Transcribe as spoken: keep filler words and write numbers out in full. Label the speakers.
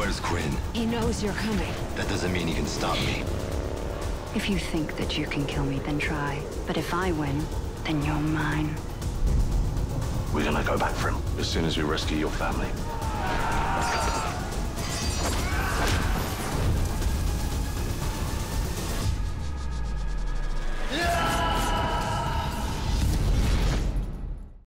Speaker 1: Where's Quinn?
Speaker 2: He knows you're coming.
Speaker 1: That doesn't mean he can stop me.
Speaker 3: If you think that you can kill me, then try. But if I win, then you're mine.
Speaker 4: We're gonna go back for him as soon as we rescue your family.